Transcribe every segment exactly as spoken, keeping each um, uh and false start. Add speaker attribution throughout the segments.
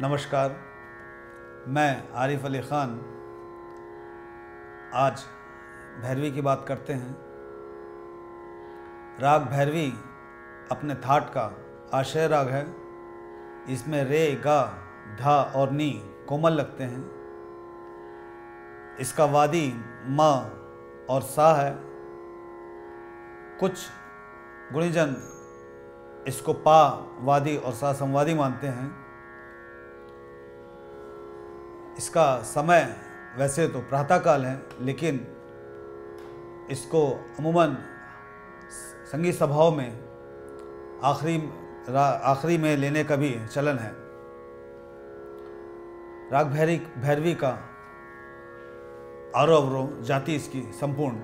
Speaker 1: नमस्कार, मैं आरिफ अली ख़ान। आज भैरवी की बात करते हैं। राग भैरवी अपने थाट का आश्रय राग है। इसमें रे, गा, धा और नी कोमल लगते हैं। इसका वादी म और सा है। कुछ गुणीजन इसको पा वादी और सा संवादी मानते हैं। इसका समय वैसे तो प्रातःकाल है, लेकिन इसको अमूमन संगीत सभाओं में आखिरी आखिरी में लेने का भी चलन है। राग भैरी भैरवी का आरोह अवरोह जाति इसकी संपूर्ण।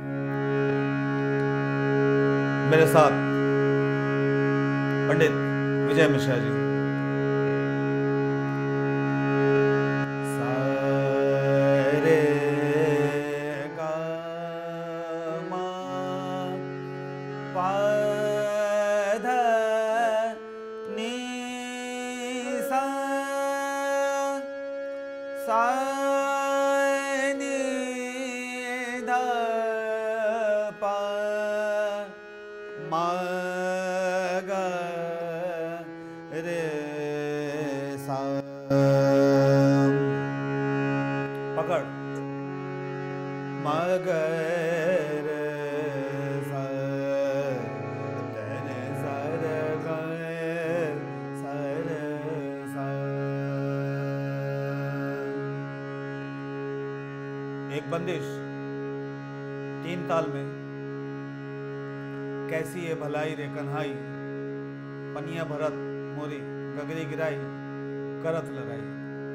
Speaker 1: मेरे साथ पंडित विजय मिश्रा जी। पकड़ मगर एक बंदिश तीन ताल में। कैसी ये भलाई रे कन्हाई, पनिया भरत मोरी गगरी गिराई, करत लड़ाई।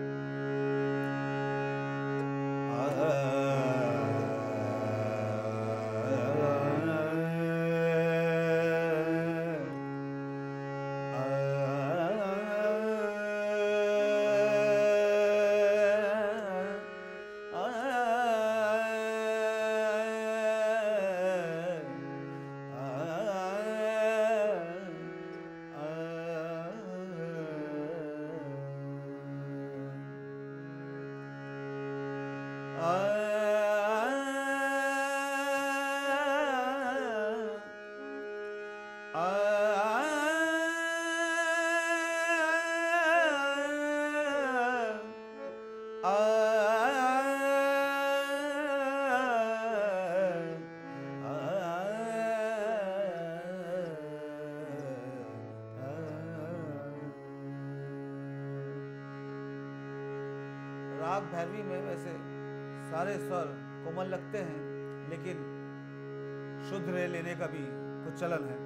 Speaker 1: राग भैरवी में वैसे सारे स्वर कोमल लगते हैं, लेकिन शुद्ध रे लेने का भी कुछ चलन है।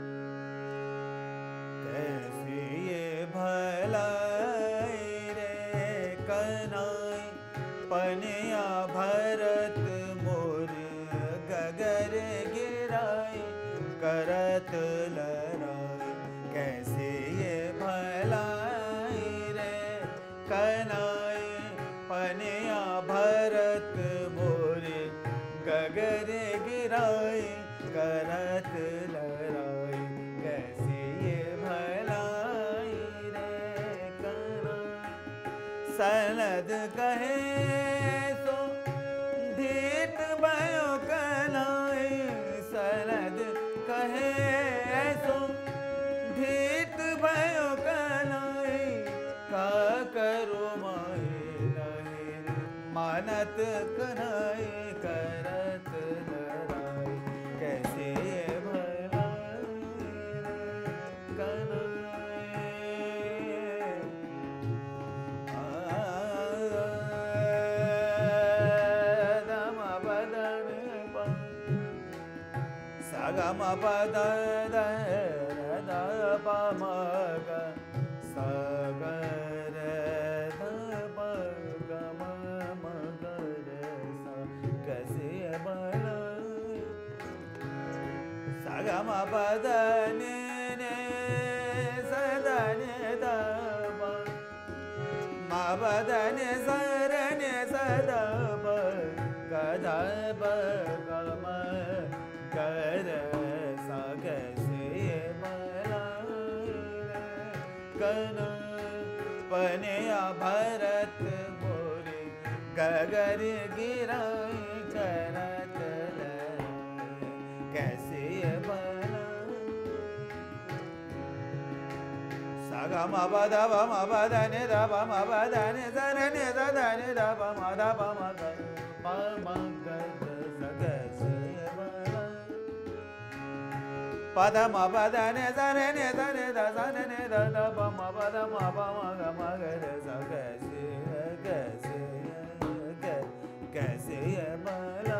Speaker 1: कैसी ये भलाई रे कन्हाई, पनिया भरत मोर गगर गिराई, करत लड़ाई। कैसे ये भलाई रे कन्हाई, पनिया भरत मोरे गगर गिराई, करत लड़ाई। कैसे ये भलाई रे कन्हाई, सनद कहे सो धीत भयो कन्हाई, सनद कहे सो धीत भयो कन्हाई। का करो मानत कन्हाई, करत लड़ाई। कैसे ये भलाई कन्हाई, दम बदन सगम पद द पमग सगर सगम पदन सदन दब म बदन सरन सदब गदब गम कर सा। कैसे कन पन पनिया भरत मोरे गगर गिराई करत लहराए कैसे बना सागा मा बदा बा मा बदा ने दा बा मा बदा ने दा ने दा दा ने दा बा मा दा बा मा गा पा मा गा सा कैसे बना पदा मा पदा ने दा ने ने दा ने दा सा ने ने दा दा बा मा पदा मा बा मा गा मा गा रे सा कैसे कैसे कैसे ये बना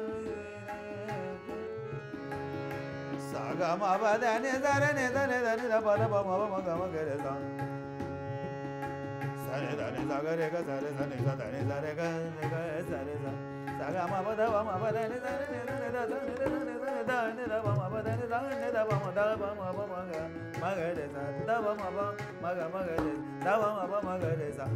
Speaker 1: सा गा मा पदा ने दा ने दा ने दा ने दा पदा बा मा बा मा गा मा गा रे सा सा ने दा ने सा गा रे गा सा रे सा ने सा दा ने सा रे गा ने गा सा रे सा सा गा मा पदा बा मा पदा ने दा ने ने दा सा ने दा ने दा ने दा बा मा पदा ने दा ने दा बा मा दा बा मा बा मा गा मा गा रे सा दा बा मा बा मा गा मा गा रे दा बा मा बा मा गा रे सा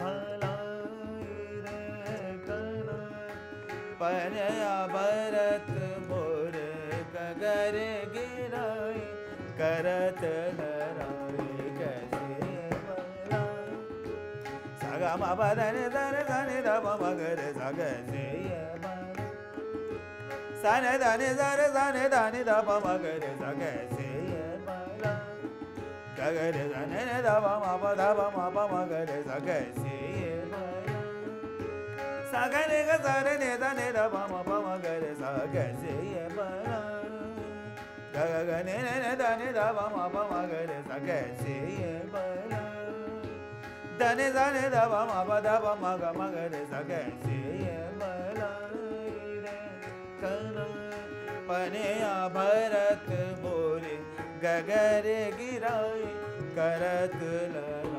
Speaker 1: पनिया भरत मोरे गगर गिराई करत लहराए कैसे बना सागा मा पदा ने दा ने दा ने दा बा मा गा रे सा कैसे बना सा ने दा ने दा रे सा ने दा ने दा बा मा गा रे सा कैसे बना गा गा रे सा ने ने दा बा मा बा दा बा मा बा मा गा रे सा कैसे बना सा गा ने गा सा रे ने दा ने दा बा मा बा मा गा रे सा कैसे बना गा गा गा ने ने दा ने दा बा मा बा मा गा रे सा कैसे बना दा ने दा ने दा बा मा बा दा बा मा गा मा गा रे सा कैसे बना पनिया भरत मोरे गगर गिराई करत लहराए